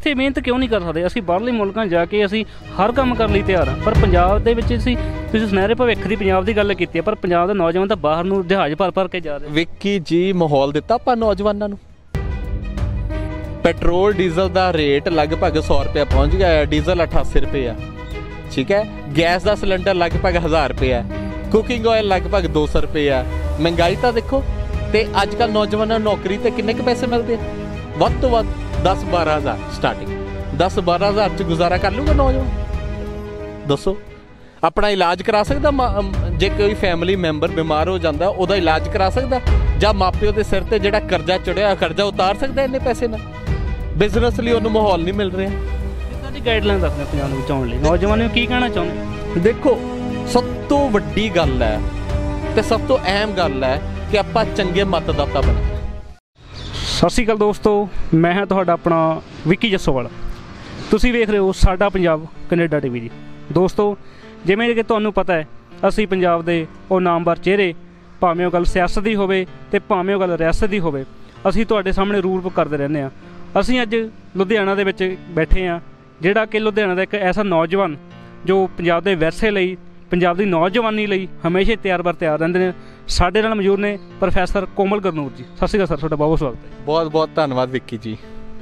ਇੱਥੇ ਮਿਹਨਤ ਕਿਉਂ ਨਹੀਂ ਕਰ ਸਕਦੇ? ਅਸੀਂ ਬਾਹਰਲੇ ਮੁਲਕਾਂ ਜਾ ਕੇ ਅਸੀਂ ਹਰ ਕੰਮ ਕਰਨ ਲਈ ਤਿਆਰ ਹਾਂ, ਪਰ ਪੰਜਾਬ ਦੇ ਵਿੱਚ ਤੁਸੀਂ ਸੁਨਹਿਰੇ ਭਵਿੱਖ ਦੀ ਪੰਜਾਬ ਦੀ ਗੱਲ ਕੀਤੀ ਹੈ, ਪਰ ਪੰਜਾਬ ਦੇ ਨੌਜਵਾਨ ਤਾਂ ਬਾਹਰ ਨੂੰ ਜਹਾਜ਼ ਭਰ ਕੇ ਜਾ ਰਹੇ। ਵਿੱਕੀ ਜੀ, ਮਾਹੌਲ ਦਿੱਤਾ ਆਪਾਂ ਨੌਜਵਾਨਾਂ ਨੂੰ। ਪੈਟਰੋਲ ਡੀਜ਼ਲ ਦਾ ਰੇਟ ਲਗਭਗ 100 रुपये पहुँच गया है, डीजल 88 रुपये है, ठीक है। गैस का सिलेंडर लगभग 1000 रुपये है, कुकिंग ऑयल लगभग 200 रुपये है। महंगाई तो देखो। तो अजकल नौजवानों नौकरी ते किन्ने के पैसे मिलते हैं? वध तो वध 10-12 हज़ार स्टार्टिंग। 10-12 हज़ार च गुजारा कर लूगा नौजवान? दसो, अपना इलाज करा सकता? जे कोई फैमिली मैंबर बीमार हो जाता ਉਹਦਾ इलाज करा सकता? ਜਾਂ ਮਾਪਿਓ ਦੇ ਸਿਰ ਤੇ ਜਿਹੜਾ ਕਰਜ਼ਾ ਚੜਿਆ ਕਰਜ਼ਾ ਉਤਾਰ ਸਕਦਾ ਇੰਨੇ ਪੈਸੇ ਨਾਲ? ਬਿਜ਼ਨਸ ਲਈ ਉਹਨੂੰ ਮਾਹੌਲ ਨਹੀਂ ਮਿਲ ਰਿਹਾ। ਕਿੱਦਾਂ ਦੀ ਗਾਈਡਲਾਈਨ ਦੱਸਦੇ ਪੰਜਾਬ ਨੂੰ ਬਚਾਉਣ ਲਈ? ਨੌਜਵਾਨਾਂ ਨੂੰ ਕੀ ਕਹਿਣਾ ਚਾਹੁੰਦੇ? ਦੇਖੋ, ਸਭ ਤੋਂ ਵੱਡੀ ਗੱਲ ਹੈ ਤੇ ਸਭ ਤੋਂ ਅਹਿਮ ਗੱਲ ਹੈ ਕਿ ਆਪਾਂ ਚੰਗੇ ਮਤਦਾਤਾ ਬਣੀਏ। ਸਤਿ ਸ਼੍ਰੀ ਅਕਾਲ ਦੋਸਤੋ, ਮੈਂ ਹਾਂ ਤੁਹਾਡਾ ਆਪਣਾ ਵਿੱਕੀ ਜੱਸੋਵਾਲ। ਤੁਸੀਂ ਵੇਖ ਰਹੇ ਹੋ ਸਾਡਾ ਪੰਜਾਬ ਕੈਨੇਡਾ ਟੀਵੀ ਜੀ। ਦੋਸਤੋ, ਜਿਵੇਂ ਕਿ ਤੁਹਾਨੂੰ ਪਤਾ ਹੈ, ਅਸੀਂ ਪੰਜਾਬ ਦੇ ਉਹ ਨਾਮਵਰ ਚਿਹਰੇ, ਭਾਵੇਂ ਉਹ ਗੱਲ ਸਿਆਸਤ ਦੀ ਹੋਵੇ ਅਤੇ ਭਾਵੇਂ ਉਹ ਗੱਲ ਰਿਆਸਤ ਦੀ ਹੋਵੇ, ਅਸੀਂ ਤੁਹਾਡੇ ਸਾਹਮਣੇ ਰੂਲ ਕਰਦੇ ਰਹਿੰਦੇ ਹਾਂ। ਅਸੀਂ ਅੱਜ ਲੁਧਿਆਣਾ ਦੇ ਵਿੱਚ ਬੈਠੇ ਹਾਂ, ਜਿਹੜਾ ਕਿ ਲੁਧਿਆਣਾ ਦਾ ਇੱਕ ਐਸਾ ਨੌਜਵਾਨ ਜੋ ਪੰਜਾਬ ਦੇ ਵਿਰਸੇ ਲਈ, ਪੰਜਾਬ ਦੀ ਨੌਜਵਾਨੀ ਲਈ ਹਮੇਸ਼ਾ ਤਿਆਰ ਰਹਿੰਦੇ ਨੇ। ਸਾਡੇ ਨਾਲ ਮੌਜੂਦ ਨੇ ਪ੍ਰੋਫੈਸਰ ਕੋਮਲ ਗਰਨੂਰ ਜੀ। ਸਤਿ ਸ਼੍ਰੀ ਅਕਾਲ ਸਰ, ਤੁਹਾਡਾ ਬਹੁਤ ਸਵਾਗਤ ਹੈ। ਬਹੁਤ ਬਹੁਤ ਧੰਨਵਾਦ ਵਿੱਕੀ ਜੀ।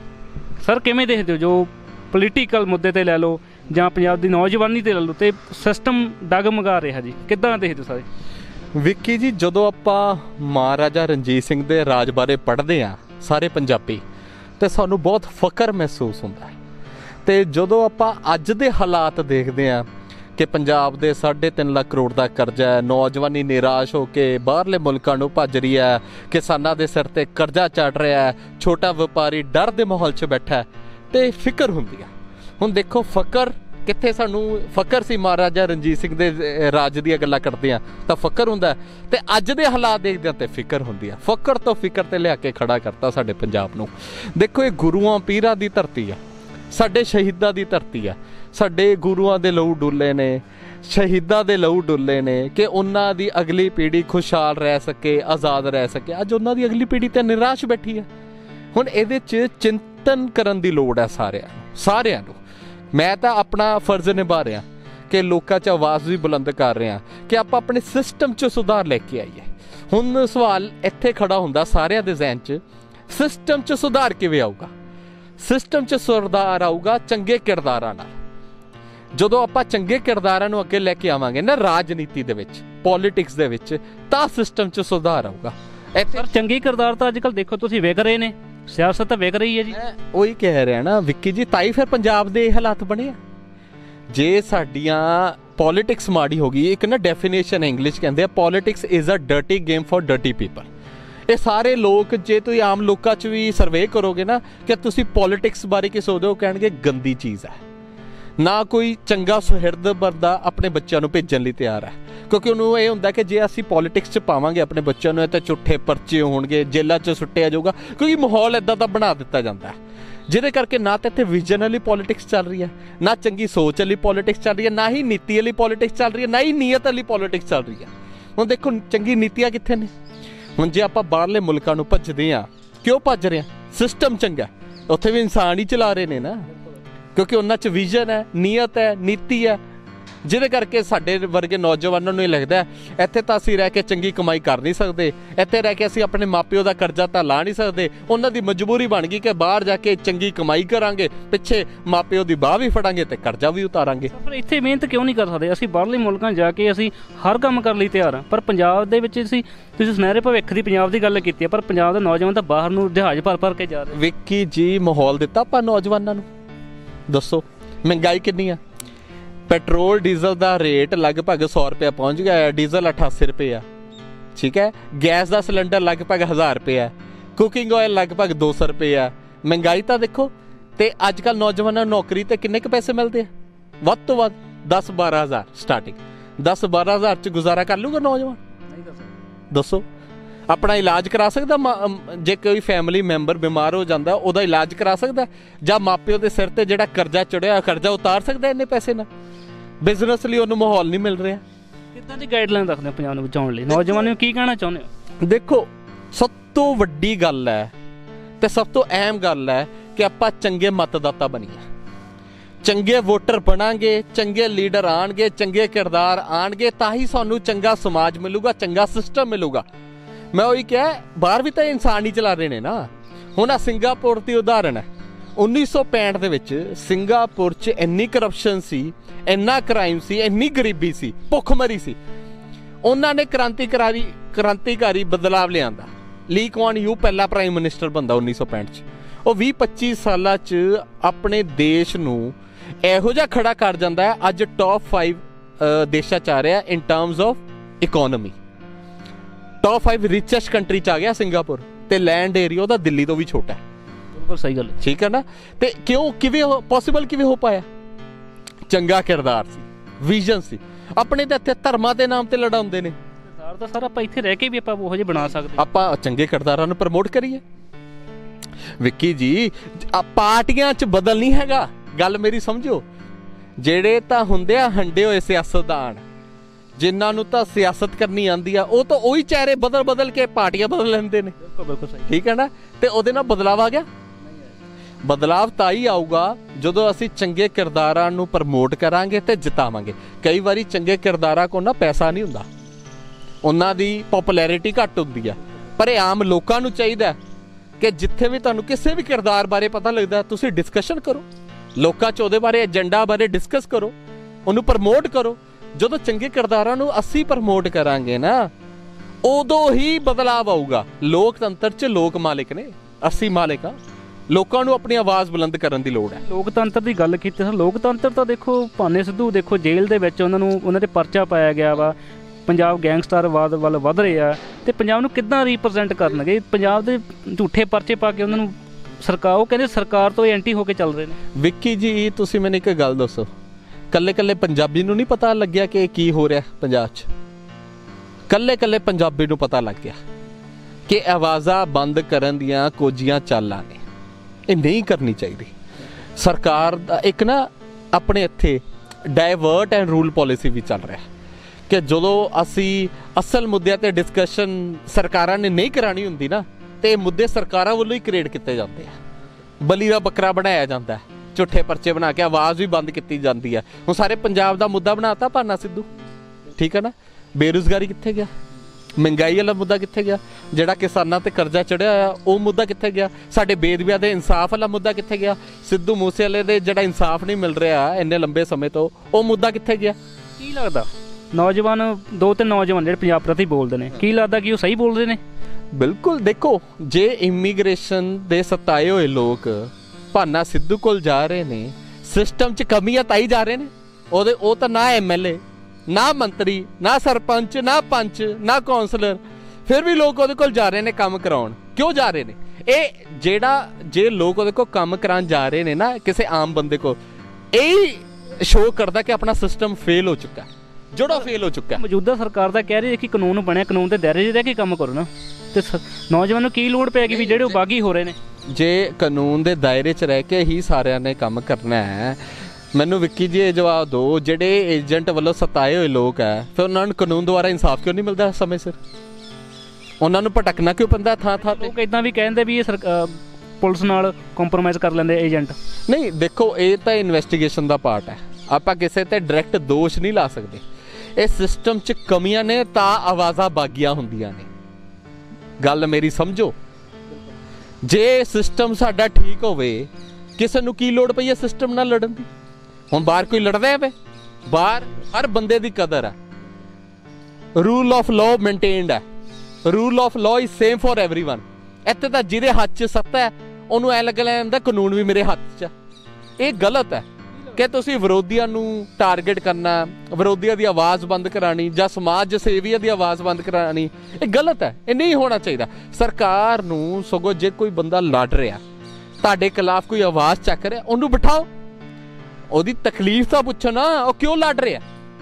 ਸਰ, ਕਿਵੇਂ ਦੇਖਦੇ ਹੋ ਜੋ ਪੋਲੀਟੀਕਲ ਮੁੱਦੇ 'ਤੇ ਲੈ ਲਓ ਜਾਂ ਪੰਜਾਬ ਦੀ ਨੌਜਵਾਨੀ 'ਤੇ ਲੈ ਲਓ, ਅਤੇ ਸਿਸਟਮ ਡਗਮਗਾ ਰਿਹਾ ਜੀ, ਕਿੱਦਾਂ ਦੇਖਦੇ ਹੋ ਸਾਰੇ? ਵਿੱਕੀ ਜੀ, ਜਦੋਂ ਆਪਾਂ ਮਹਾਰਾਜਾ ਰਣਜੀਤ ਸਿੰਘ ਦੇ ਰਾਜ ਬਾਰੇ ਪੜ੍ਹਦੇ ਹਾਂ ਸਾਰੇ ਪੰਜਾਬੀ, ਤੇ ਸਾਨੂੰ ਬਹੁਤ ਫਖਰ ਮਹਿਸੂਸ ਹੁੰਦਾ ਹੈ। ਅਤੇ ਜਦੋਂ ਆਪਾਂ ਅੱਜ ਦੇ ਹਾਲਾਤ ਦੇਖਦੇ ਹਾਂ ਕਿ ਪੰਜਾਬ ਦੇ 3.5 ਲੱਖ ਕਰੋੜ ਦਾ ਕਰਜ਼ਾ ਹੈ, ਨੌਜਵਾਨੀ ਨਿਰਾਸ਼ ਹੋ ਕੇ ਬਾਹਰਲੇ ਮੁਲਕਾਂ ਨੂੰ ਭੱਜ ਰਹੀ ਹੈ, ਕਿਸਾਨਾਂ ਦੇ ਸਿਰ 'ਤੇ ਕਰਜ਼ਾ ਚੜ੍ਹ ਰਿਹਾ ਹੈ, ਛੋਟਾ ਵਪਾਰੀ ਡਰ ਦੇ ਮਾਹੌਲ 'ਚ ਬੈਠਾ ਹੈ, ਅਤੇ ਫਿਕਰ ਹੁੰਦੀ ਹੈ। ਹੁਣ ਦੇਖੋ, ਫਕਰ ਕਿੱਥੇ? ਸਾਨੂੰ ਫਕਰ ਸੀ ਮਹਾਰਾਜਾ ਰਣਜੀਤ ਸਿੰਘ ਦੇ ਰਾਜ ਦੀਆਂ ਗੱਲਾਂ ਕਰਦੇ ਹਾਂ ਤਾਂ ਫਕਰ ਹੁੰਦਾ, ਅਤੇ ਅੱਜ ਦੇ ਹਾਲਾਤ ਦੇਖਦੇ ਹਾਂ ਤਾਂ ਫਿਕਰ ਹੁੰਦੀ ਆ। ਫਕਰ ਤੋਂ ਫਿਕਰ 'ਤੇ ਲਿਆ ਕੇ ਖੜਾ ਕਰਤਾ ਸਾਡੇ ਪੰਜਾਬ ਨੂੰ। ਦੇਖੋ, ਇਹ ਗੁਰੂਆਂ ਪੀਰਾਂ ਦੀ ਧਰਤੀ ਆ, ਸਾਡੇ ਸ਼ਹੀਦਾਂ ਦੀ ਧਰਤੀ ਆ। ਸਾਡੇ ਗੁਰੂਆਂ ਦੇ ਲਹੂ ਡੁੱਲੇ ਨੇ, ਸ਼ਹੀਦਾਂ ਦੇ ਲਹੂ ਡੁੱਲੇ ਨੇ ਕਿ ਉਹਨਾਂ ਦੀ ਅਗਲੀ ਪੀੜ੍ਹੀ ਖੁਸ਼ਹਾਲ ਰਹਿ ਸਕੇ, ਆਜ਼ਾਦ ਰਹਿ ਸਕੇ। ਅੱਜ ਉਹਨਾਂ ਦੀ ਅਗਲੀ ਪੀੜ੍ਹੀ ਤਾਂ ਨਿਰਾਸ਼ ਬੈਠੀ ਆ। ਹੁਣ ਇਹਦੇ 'ਚ ਚਿੰਤਨ ਕਰਨ ਦੀ ਲੋੜ ਹੈ ਸਾਰਿਆਂ ਨੂੰ। ਮੈਂ ਤਾਂ ਆਪਣਾ ਫਰਜ਼ ਨਿਭਾ ਰਿਹਾ ਕਿ ਲੋਕਾਂ 'ਚ ਆਵਾਜ਼ ਵੀ ਬੁਲੰਦ ਕਰ ਰਿਹਾ ਕਿ ਆਪਾਂ ਆਪਣੇ ਸਿਸਟਮ 'ਚ ਸੁਧਾਰ ਲੈ ਕੇ ਆਈਏ। ਹੁਣ ਸਵਾਲ ਇੱਥੇ ਖੜਾ ਹੁੰਦਾ ਸਾਰਿਆਂ ਦੇ ਜ਼ਿਹਨ 'ਚ, ਸਿਸਟਮ 'ਚ ਸੁਧਾਰ ਕਿਵੇਂ ਆਊਗਾ? ਸਿਸਟਮ 'ਚ ਸੁਧਾਰ ਆਊਗਾ ਚੰਗੇ ਕਿਰਦਾਰਾਂ ਨਾਲ। ਜਦੋਂ ਆਪਾਂ ਚੰਗੇ ਕਿਰਦਾਰਾਂ ਨੂੰ ਅੱਗੇ ਲੈ ਕੇ ਆਵਾਂਗੇ ਨਾ ਰਾਜਨੀਤੀ ਦੇ ਵਿੱਚ, ਪੋਲੀਟਿਕਸ ਦੇ ਵਿੱਚ, ਤਾਂ ਸਿਸਟਮ 'ਚ ਸੁਧਾਰ ਆਊਗਾ। ਪਰ ਚੰਗੇ ਕਿਰਦਾਰ ਤਾਂ ਅੱਜ ਕੱਲ੍ਹ ਦੇਖੋ ਤੁਸੀਂ ਵਿਕ ਰਹੇ ਨੇ, ਸਿਆਸਤ ਤਾਂ ਵਿਕ ਰਹੀ ਹੈ ਜੀ। ਉਹੀ ਕਹਿ ਰਿਹਾ ਨਾ ਵਿੱਕੀ ਜੀ, ਤਾਂ ਹੀ ਫਿਰ ਪੰਜਾਬ ਦੇ ਇਹ ਹਾਲਾਤ ਬਣੇ ਆ। ਜੇ ਸਾਡੀਆਂ ਪੋਲੀਟਿਕਸ ਮਾੜੀ ਹੋ ਗਈ, ਇੱਕ ਨਾ ਡੈਫੀਨੇਸ਼ਨ ਇੰਗਲਿਸ਼ ਕਹਿੰਦੇ ਆ, politics is a dirty game for dirty people. ਇਹ ਸਾਰੇ ਲੋਕ, ਜੇ ਤੁਸੀਂ ਆਮ ਲੋਕਾਂ 'ਚ ਵੀ ਸਰਵੇ ਕਰੋਗੇ ਨਾ ਕਿ ਤੁਸੀਂ ਪੋਲੀਟਿਕਸ ਬਾਰੇ ਕੀ ਸੋਚਦੇ ਹੋ, ਕਹਿਣਗੇ ਗੰਦੀ ਚੀਜ਼ ਹੈ। ਨਾ ਕੋਈ ਚੰਗਾ ਸੁਹਿਰਦ ਬੰਦਾ ਆਪਣੇ ਬੱਚਿਆਂ ਨੂੰ ਭੇਜਣ ਲਈ ਤਿਆਰ ਹੈ, ਕਿਉਂਕਿ ਉਹਨੂੰ ਇਹ ਹੁੰਦਾ ਕਿ ਜੇ ਅਸੀਂ ਪੋਲੀਟਿਕਸ 'ਚ ਪਾਵਾਂਗੇ ਆਪਣੇ ਬੱਚਿਆਂ ਨੂੰ ਤਾਂ ਝੂਠੇ ਪਰਚੇ ਹੋਣਗੇ, ਜੇਲ੍ਹਾਂ 'ਚ ਸੁੱਟਿਆ ਜਾਊਗਾ, ਕਿਉਂਕਿ ਮਾਹੌਲ ਇੱਦਾਂ ਦਾ ਬਣਾ ਦਿੱਤਾ ਜਾਂਦਾ ਹੈ, ਜਿਹਦੇ ਕਰਕੇ ਨਾ ਤਾਂ ਇੱਥੇ ਵਿਜ਼ਨ ਵਾਲੀ ਪੋਲੀਟਿਕਸ ਚੱਲ ਰਹੀ ਹੈ, ਨਾ ਚੰਗੀ ਸੋਚ ਵਾਲੀ ਪੋਲੀਟਿਕਸ ਚੱਲ ਰਹੀ ਹੈ, ਨਾ ਹੀ ਨੀਤੀ ਵਾਲੀ ਪੋਲੀਟਿਕਸ ਚੱਲ ਰਹੀ ਹੈ, ਨਾ ਹੀ ਨੀਅਤ ਵਾਲੀ ਪੋਲੀਟਿਕਸ ਚੱਲ ਰਹੀ ਹੈ। ਹੁਣ ਦੇਖੋ, ਚੰਗੀ ਨੀਤੀਆਂ ਕਿੱਥੇ ਨੇ? ਹੁਣ ਜੇ ਆਪਾਂ ਬਾਹਰਲੇ ਮੁਲਕਾਂ ਨੂੰ ਭੱਜਦੇ ਹਾਂ, ਕਿਉਂ ਭੱਜ ਰਹੇ ਹਾਂ? ਸਿਸਟਮ ਚੰਗਾ, ਉੱਥੇ ਵੀ ਇਨਸਾਨ ਹੀ ਚਲਾ ਰਹੇ ਨੇ ਨਾ, ਕਿਉਂਕਿ ਉਹਨਾਂ 'ਚ ਵਿਜ਼ਨ ਹੈ, ਨੀਅਤ ਹੈ, ਨੀਤੀ ਹੈ, ਜਿਹਦੇ ਕਰਕੇ ਸਾਡੇ ਵਰਗੇ ਨੌਜਵਾਨਾਂ ਨੂੰ ਇਹ ਲੱਗਦਾ ਇੱਥੇ ਤਾਂ ਅਸੀਂ ਰਹਿ ਕੇ ਚੰਗੀ ਕਮਾਈ ਕਰ ਨਹੀਂ ਸਕਦੇ, ਇੱਥੇ ਰਹਿ ਕੇ ਅਸੀਂ ਆਪਣੇ ਮਾਪਿਓ ਦਾ ਕਰਜ਼ਾ ਤਾਂ ਲਾ ਨਹੀਂ ਸਕਦੇ। ਉਹਨਾਂ ਦੀ ਮਜਬੂਰੀ ਬਣ ਗਈ ਕਿ ਬਾਹਰ ਜਾ ਕੇ ਚੰਗੀ ਕਮਾਈ ਕਰਾਂਗੇ, ਪਿੱਛੇ ਮਾਪਿਓ ਦੀ ਬਾਹ ਵੀ ਫੜਾਂਗੇ ਅਤੇ ਕਰਜ਼ਾ ਵੀ ਉਤਾਰਾਂਗੇ। ਪਰ ਇੱਥੇ ਮਿਹਨਤ ਕਿਉਂ ਨਹੀਂ ਕਰ ਸਕਦੇ? ਅਸੀਂ ਬਾਹਰਲੇ ਮੁਲਕਾਂ ਜਾ ਕੇ ਅਸੀਂ ਹਰ ਕੰਮ ਕਰਨ ਲਈ ਤਿਆਰ ਹਾਂ, ਪਰ ਪੰਜਾਬ ਦੇ ਵਿੱਚ ਤੁਸੀਂ ਸੁਨਹਿਰੇ ਭਵਿੱਖ ਦੀ ਪੰਜਾਬ ਦੀ ਗੱਲ ਕੀਤੀ ਹੈ, ਪਰ ਪੰਜਾਬ ਦੇ ਨੌਜਵਾਨ ਤਾਂ ਬਾਹਰ ਨੂੰ ਜਹਾਜ਼ ਭਰ ਕੇ ਜਾ ਰਹੇ। ਵਿੱਕੀ ਜੀ, ਮਾਹੌਲ ਦਿੱਤਾ ਆਪਾਂ ਨੌਜਵਾਨਾਂ ਨੂੰ? ਦੱਸੋ, ਮਹਿੰਗਾਈ ਕਿੰਨੀ ਆ? ਪੈਟਰੋਲ ਡੀਜ਼ਲ ਦਾ ਰੇਟ ਲਗਭਗ 100 रुपये पहुँच गया है, डीजल 88 रुपये है, ठीक है। गैस का सिलेंडर लगभग 1000 रुपये है, कुकिंग ऑयल लगभग 200 रुपये है। महंगाई तो देखो। तो अजकल नौजवानों नौकरी ते किन्ने के पैसे मिलते हैं? वध तो वध 10-12 हज़ार स्टार्टिंग। 10-12 हज़ार च गुजारा कर लूगा नौजवान? दसो, अपना इलाज करा सकता? जे कोई फैमिली मैंबर बीमार हो जाता ਉਹਦਾ इलाज करा सकता? ਜਾਂ ਮਾਪਿਓ ਦੇ ਸਿਰ 'ਤੇ ਜਿਹੜਾ ਕਰਜ਼ਾ ਚੜਿਆ ਕਰਜ਼ਾ ਉਤਾਰ ਸਕਦਾ ਇੰਨੇ ਪੈਸੇ ਨਾਲ? ਬਿਜ਼ਨਸ ਲਈ ਉਹਨੂੰ ਮਾਹੌਲ ਨਹੀਂ ਮਿਲ ਰਿਹਾ। ਕਿੱਦਾਂ ਦੀ ਗਾਈਡਲਾਈਨ ਰੱਖਦੇ ਹੋ ਪੰਜਾਬ ਨੂੰ ਬਚਾਉਣ ਲਈ? ਨੌਜਵਾਨਾਂ ਨੂੰ ਕੀ ਕਹਿਣਾ ਚਾਹੁੰਦੇ ਹੋ? ਦੇਖੋ, ਸਭ ਤੋਂ ਵੱਡੀ ਗੱਲ ਹੈ ਤੇ ਸਭ ਤੋਂ ਅਹਿਮ ਗੱਲ ਹੈ ਕਿ ਆਪਾਂ ਚੰਗੇ ਮਤਦਾਤਾ ਬਣੀਏ, ਚੰਗੇ ਵੋਟਰ ਬਣਾਂਗੇ, ਚੰਗੇ ਲੀਡਰ ਆਣਗੇ, ਚੰਗੇ ਕਿਰਦਾਰ ਆਣਗੇ, ਤਾਂ ਹੀ ਸਾਨੂੰ ਚੰਗਾ ਸਮਾਜ ਮਿਲੂਗਾ, ਚੰਗਾ ਸਿਸਟਮ ਮਿਲੂਗਾ। ਮੈਂ ਉਹੀ ਕਿਹਾ, ਬਾਹਰ ਵੀ ਤਾਂ ਇਨਸਾਨ ਹੀ ਚਲਾ ਰਹੇ ਨੇ ਨਾ। ਹੁਣ ਆ ਸਿੰਗਾਪੁਰ ਦੀ ਉਦਾਹਰਨ ਹੈ। 1965 ਦੇ ਵਿੱਚ ਸਿੰਗਾਪੁਰ 'ਚ ਇੰਨੀ ਕਰਪਸ਼ਨ ਸੀ, ਇੰਨਾ ਕ੍ਰਾਈਮ ਸੀ, ਇੰਨੀ ਗਰੀਬੀ ਸੀ, ਭੁੱਖਮਰੀ ਸੀ। ਉਹਨਾਂ ਨੇ ਕ੍ਰਾਂਤੀਕਾਰੀ ਬਦਲਾਵ ਲਿਆਂਦਾ। ਲੀ ਕੁਆਨ ਯੂ ਪਹਿਲਾ ਪ੍ਰਾਈਮ ਮਿਨਿਸਟਰ ਬਣਦਾ 1965 'ਚ। ਉਹ 20-25 ਸਾਲਾਂ 'ਚ ਆਪਣੇ ਦੇਸ਼ ਨੂੰ ਇਹੋ ਜਿਹਾ ਖੜਾ ਕਰ ਜਾਂਦਾ ਹੈ, ਅੱਜ ਟੌਪ 5 ਦੇਸ਼ਾਂ 'ਚ ਆ ਰਿਹਾ in terms of economy. Top 5 richest country 'ਚ ਆ ਗਿਆ ਸਿੰਗਾਪੁਰ, ਤੇ ਲੈਂਡ ਏਰੀਆ ਉਹਦਾ ਦਿੱਲੀ ਤੋਂ ਵੀ ਛੋਟਾ ਹੈ। ਬਿਲਕੁਲ ਸਹੀ ਗੱਲ, ਠੀਕ ਹੈ ਨਾ। ਤੇ ਕਿਵੇਂ ਪੋਸੀਬਲ ਕਿਵੇਂ ਹੋ ਪਾਇਆ? ਚੰਗਾ ਕਿਰਦਾਰ ਸੀ, ਵਿਜ਼ਨ ਸੀ। ਆਪਣੇ ਤਾਂ ਇੱਥੇ ਧਰਮਾਂ ਦੇ ਨਾਮ ਤੇ ਲੜਾਉਂਦੇ ਨੇ। ਕਿਰਦਾਰ ਤਾਂ ਸਰ ਆਪਾਂ ਇੱਥੇ ਰਹਿ ਕੇ ਵੀ ਆਪਾਂ ਉਹੋ ਜਿਹੇ ਬਣਾ ਸਕਦੇ। ਆਪਾਂ ਚੰਗੇ ਕਿਰਦਾਰਾਂ ਨੂੰ ਪ੍ਰਮੋਟ ਕਰੀਏ। ਵਿੱਕੀ ਜੀ, ਪਾਰਟੀਆਂ 'ਚ ਬਦਲ ਨਹੀਂ ਹੈਗਾ, ਗੱਲ ਮੇਰੀ ਸਮਝੋ। ਜਿਹੜੇ ਤਾਂ ਹੁੰਦੇ ਆ ਹੰਡੇ ਹੋਏ ਸਿਆਸਤਦਾਨ, ਜਿਨ੍ਹਾਂ ਨੂੰ ਤਾਂ ਸਿਆਸਤ ਕਰਨੀ ਆਉਂਦੀ ਆ, ਉਹ ਤਾਂ ਉਹੀ ਚਿਹਰੇ ਬਦਲ ਕੇ ਪਾਰਟੀਆਂ ਬਦਲ ਲੈਂਦੇ ਨੇ। ਬਿਲਕੁਲ ਸਹੀ, ਠੀਕ ਹੈ ਨਾ। ਤੇ ਉਹਦੇ ਨਾਲ ਬਦਲਾਵ ਆ ਗਿਆ। ਬਦਲਾਵ ਤਾਂ ਹੀ ਆਊਗਾ ਜਦੋਂ ਅਸੀਂ ਚੰਗੇ ਕਿਰਦਾਰਾਂ ਨੂੰ ਪ੍ਰਮੋਟ ਕਰਾਂਗੇ ਤੇ ਜਿਤਾਵਾਂਗੇ। ਕਈ ਵਾਰੀ ਚੰਗੇ ਕਿਰਦਾਰਾਂ ਕੋਲ ਨਾ ਪੈਸਾ ਨਹੀਂ ਹੁੰਦਾ, ਉਹਨਾਂ ਦੀ ਪੋਪੂਲੈਰਿਟੀ ਘੱਟ ਹੁੰਦੀ ਆ, ਪਰ ਇਹ ਆਮ ਲੋਕਾਂ ਨੂੰ ਚਾਹੀਦਾ ਕਿ ਜਿੱਥੇ ਵੀ ਤੁਹਾਨੂੰ ਕਿਸੇ ਵੀ ਕਿਰਦਾਰ ਬਾਰੇ ਪਤਾ ਲੱਗਦਾ, ਤੁਸੀਂ ਡਿਸਕਸ਼ਨ ਕਰੋ ਲੋਕਾਂ 'ਚ, ਉਹਦੇ ਬਾਰੇ, ਏਜੰਡਾ ਬਾਰੇ ਡਿਸਕਸ ਕਰੋ, ਉਹਨੂੰ ਪ੍ਰਮੋਟ ਕਰੋ। ਜਦੋਂ ਚੰਗੇ ਕਿਰਦਾਰਾਂ ਨੂੰ ਅਸੀਂ ਪ੍ਰਮੋਟ ਕਰਾਂਗੇ ਨਾ, ਉਦੋਂ ਹੀ ਬਦਲਾਵ ਆਊਗਾ। ਲੋਕਤੰਤਰ 'ਚ ਲੋਕ ਮਾਲਿਕ ਨੇ, ਅਸੀਂ ਮਾਲਿਕ ਆ। ਲੋਕਾਂ ਨੂੰ ਆਪਣੀ ਆਵਾਜ਼ ਬੁਲੰਦ ਕਰਨ ਦੀ ਲੋੜ ਹੈ। ਲੋਕਤੰਤਰ ਦੀ ਗੱਲ ਕੀਤੀ ਸਰ, ਲੋਕਤੰਤਰ ਤਾਂ ਦੇਖੋ ਭਾਨੇ ਸਿੱਧੂ ਦੇਖੋ ਜੇਲ੍ਹ ਦੇ ਵਿੱਚ ਉਹਨਾਂ 'ਤੇ ਪਰਚਾ ਪਾਇਆ ਗਿਆ ਵਾ। ਪੰਜਾਬ ਗੈਂਗਸਟਰਵਾਦ ਵੱਲ ਵੱਧ ਰਹੇ ਆ, ਤੇ ਪੰਜਾਬ ਨੂੰ ਕਿੱਦਾਂ ਰੀਪ੍ਰਜੈਂਟ ਕਰਨਗੇ? ਪੰਜਾਬ ਦੇ ਝੂਠੇ ਪਰਚੇ ਪਾ ਕੇ ਉਹਨਾਂ ਨੂੰ ਸਰਕਾਰ, ਉਹ ਕਹਿੰਦੇ ਸਰਕਾਰ ਤੋਂ ਐਂਟੀ ਹੋ ਕੇ ਚੱਲ ਰਹੇ ਨੇ। ਵਿੱਕੀ ਜੀ, ਤੁਸੀਂ ਮੈਨੂੰ ਇੱਕ ਗੱਲ ਦੱਸੋ, ਕੱਲੇ ਪੰਜਾਬੀ ਨੂੰ ਨਹੀਂ ਪਤਾ ਲੱਗਿਆ ਕਿ ਕੀ ਹੋ ਰਿਹਾ ਪੰਜਾਬ 'ਚ? ਕੱਲੇ ਪੰਜਾਬੀ ਨੂੰ ਪਤਾ ਲੱਗ ਗਿਆ ਕਿ ਆਵਾਜ਼ਾਂ ਬੰਦ ਕਰਨ ਦੀਆਂ ਕੋਝੀਆਂ ਚਾਲਾਂ ਨੇ। ਇਹ ਨਹੀਂ ਕਰਨੀ ਚਾਹੀਦੀ। ਸਰਕਾਰ ਦਾ ਇੱਕ ਨਾ ਆਪਣੇ ਇੱਥੇ ਡਾਇਵਰਟ ਐਂਡ ਰੂਲ ਪੋਲਿਸੀ ਵੀ ਚੱਲ ਰਿਹਾ ਕਿ ਜਦੋਂ ਅਸੀਂ ਅਸਲ ਮੁੱਦਿਆਂ 'ਤੇ ਡਿਸਕਸ਼ਨ ਸਰਕਾਰਾਂ ਨੇ ਨਹੀਂ ਕਰਾਉਣੀ ਹੁੰਦੀ ਨਾ, ਤੇ ਇਹ ਮੁੱਦੇ ਸਰਕਾਰਾਂ ਵੱਲੋਂ ਹੀ ਕ੍ਰੀਏਟ ਕੀਤੇ ਜਾਂਦੇ ਆ। ਬਲੀ ਦਾ ਬੱਕਰਾ ਬਣਾਇਆ ਜਾਂਦਾ, ਝੂਠੇ ਪਰਚੇ ਬਣਾ ਕੇ ਆਵਾਜ਼ ਵੀ ਬੰਦ ਕੀਤੀ ਜਾਂਦੀ ਹੈ। ਹੁਣ ਸਾਰੇ ਪੰਜਾਬ ਦਾ ਮੁੱਦਾ ਬਣਾਤਾ ਭਾਨਾ ਸਿੱਧੂ, ਠੀਕ ਹੈ ਨਾ। ਬੇਰੁਜ਼ਗਾਰੀ ਕਿੱਥੇ ਗਿਆ? ਮਹਿੰਗਾਈ ਵਾਲਾ ਮੁੱਦਾ ਕਿੱਥੇ ਗਿਆ? ਜਿਹੜਾ ਕਿਸਾਨਾਂ ਤੇ ਕਰਜ਼ਾ ਚੜਿਆ ਹੋਇਆ ਉਹ ਮੁੱਦਾ ਕਿੱਥੇ ਗਿਆ? ਸਾਡੇ ਬੇਦਬੀਆਂ ਦੇ ਇਨਸਾਫ ਵਾਲਾ ਮੁੱਦਾ ਕਿੱਥੇ ਗਿਆ? ਸਿੱਧੂ ਮੂਸੇਵਾਲੇ ਦੇ ਜਿਹੜਾ ਇਨਸਾਫ ਨਹੀਂ ਮਿਲ ਰਿਹਾ ਇੰਨੇ ਲੰਬੇ ਸਮੇਂ ਤੋਂ, ਉਹ ਮੁੱਦਾ ਕਿੱਥੇ ਗਿਆ? ਕੀ ਲੱਗਦਾ ਨੌਜਵਾਨ, 2-3 ਨੌਜਵਾਨ ਜਿਹੜੇ ਪੰਜਾਬ ਪ੍ਰਤੀ ਬੋਲਦੇ ਨੇ, ਕੀ ਲੱਗਦਾ ਕਿ ਉਹ ਸਹੀ ਬੋਲਦੇ ਨੇ? ਬਿਲਕੁਲ। ਦੇਖੋ, ਜੇ ਇਮੀਗ੍ਰੇਸ਼ਨ ਦੇ ਸਤਾਏ ਹੋਏ ਲੋਕ ਭਾਨਾ ਸਿੱਧੂ ਕੋਲ ਜਾ ਰਹੇ ਨੇ, ਸਿਸਟਮ 'ਚ ਕਮੀਆਂ ਤਾਈ ਜਾ ਰਹੇ ਨੇ। ਉਹ ਤਾਂ ਨਾ MLA, ਨਾ ਮੰਤਰੀ, ਨਾ ਸਰਪੰਚ, ਨਾ ਪੰਚ, ਨਾ ਕੌਂਸਲਰ, ਫਿਰ ਵੀ ਲੋਕ ਉਹਦੇ ਕੋਲ ਜਾ ਰਹੇ ਨੇ ਕੰਮ ਕਰਾਉਣ। ਕਿਉਂ ਜਾ ਰਹੇ ਨੇ? ਇਹ ਜੇ ਲੋਕ ਉਹਦੇ ਕੋਲ ਕੰਮ ਕਰਾਉਣ ਜਾ ਰਹੇ ਨੇ ਨਾ, ਕਿਸੇ ਆਮ ਬੰਦੇ ਕੋਲ, ਇਹ ਸ਼ੋਅ ਕਰਦਾ ਕਿ ਆਪਣਾ ਸਿਸਟਮ ਫੇਲ ਹੋ ਚੁੱਕਾ, ਜਿਹੜਾ ਫੇਲ ਹੋ ਚੁੱਕਾ। ਮੌਜੂਦਾ ਸਰਕਾਰ ਤਾਂ ਕਹਿ ਰਹੀ ਹੈ ਕਿ ਕਾਨੂੰਨ ਬਣਿਆ, ਕਾਨੂੰਨ ਦੇ ਦਾਇਰੇ 'ਚ ਰਹਿ ਕੇ ਕੰਮ ਕਰੋ ਨਾ, ਤੇ ਨੌਜਵਾਨ ਨੂੰ ਕੀ ਲੋੜ ਪੈਗੀ ਵੀ ਜਿਹੜੇ ਉਹ ਬਾਗੀ ਹੋ ਰਹੇ ਨੇ? ਜੇ ਕਾਨੂੰਨ ਦੇ ਦਾਇਰੇ 'ਚ ਰਹਿ ਕੇ ਹੀ ਸਾਰਿਆਂ ਨੇ ਕੰਮ ਕਰਨਾ ਹੈ, ਮੈਨੂੰ ਵਿੱਕੀ ਜੀ ਇਹ ਜਵਾਬ ਦਿਓ, ਜਿਹੜੇ ਏਜੰਟ ਵੱਲੋਂ ਸਤਾਏ ਹੋਏ ਲੋਕ ਹੈ, ਫਿਰ ਉਹਨਾਂ ਨੂੰ ਕਾਨੂੰਨ ਦੁਆਰਾ ਇਨਸਾਫ ਕਿਉਂ ਨਹੀਂ ਮਿਲਦਾ ਸਮੇਂ ਸਿਰ? ਉਹਨਾਂ ਨੂੰ ਭਟਕਣਾ ਕਿਉਂ ਪੈਂਦਾ ਥਾਂ ਥਾਂ ਤੇ? ਲੋਕ ਇੱਦਾਂ ਵੀ ਕਹਿੰਦੇ ਵੀ ਇਹ ਪੁਲਿਸ ਨਾਲ ਕੰਪਰੋਮਾਈਜ਼ ਕਰ ਲੈਂਦੇ ਏਜੰਟ। ਨਹੀਂ, ਦੇਖੋ, ਇਹ ਤਾਂ ਇਨਵੈਸਟੀਗੇਸ਼ਨ ਦਾ ਪਾਰਟ ਹੈ। ਆਪਾਂ ਕਿਸੇ ਤੇ ਡਾਇਰੈਕਟ ਦੋਸ਼ ਨਹੀਂ ਲਾ ਸਕਦੇ। ਇਹ ਸਿਸਟਮ 'ਚ ਕਮੀਆਂ ਨੇ ਤਾਂ ਆਵਾਜ਼ਾਂ ਬਾਗੀਆਂ ਹੁੰਦੀਆਂ ਨੇ। ਗੱਲ ਮੇਰੀ ਸਮਝੋ। ਜੇ ਸਿਸਟਮ ਸਾਡਾ ਠੀਕ ਹੋਵੇ, ਕਿਸੇ ਨੂੰ ਕੀ ਲੋੜ ਪਈ ਹੈ ਸਿਸਟਮ ਨਾਲ ਲੜਨ ਦੀ? ਹੁਣ ਬਾਹਰ ਕੋਈ ਲੜਦਾ ਹੈ? ਬਾਹਰ ਹਰ ਬੰਦੇ ਦੀ ਕਦਰ ਹੈ। ਰੂਲ ਆਫ ਲਾਅ ਮੇਨਟੇਨਡ ਹੈ। Rule of law is same for everyone. ਇੱਥੇ ਤਾਂ ਜਿਹਦੇ ਹੱਥ 'ਚ ਸੱਤਾ ਹੈ ਉਹਨੂੰ ਐ ਲੱਗ ਲੈਂਦਾ ਕਾਨੂੰਨ ਵੀ ਮੇਰੇ ਹੱਥ 'ਚ ਹੈ। ਇਹ ਗਲਤ ਹੈ ਕਿ ਤੁਸੀਂ ਵਿਰੋਧੀਆਂ ਨੂੰ ਟਾਰਗੇਟ ਕਰਨਾ, ਵਿਰੋਧੀਆਂ ਦੀ ਆਵਾਜ਼ ਬੰਦ ਕਰਾਣੀ, ਜਾਂ ਸਮਾਜ ਸੇਵੀਆਂ ਦੀ ਆਵਾਜ਼ ਬੰਦ ਕਰਾਣੀ, ਇਹ ਗਲਤ ਹੈ। ਇਹ ਨਹੀਂ ਹੋਣਾ ਚਾਹੀਦਾ। ਸਰਕਾਰ ਨੂੰ ਸਗੋਂ ਜੇ ਕੋਈ ਬੰਦਾ ਲੜ ਰਿਹਾ, ਤੁਹਾਡੇ ਖਿਲਾਫ ਕੋਈ ਆਵਾਜ਼ ਚੱਕ ਰਿਹਾ, ਉਹਨੂੰ ਬਿਠਾਓ, ਉਹਦੀ ਤਕਲੀਫ ਤਾਂ ਪੁੱਛੋ ਨਾ, ਉਹ ਕਿਉਂ ਲੜ ਰਿਹਾ,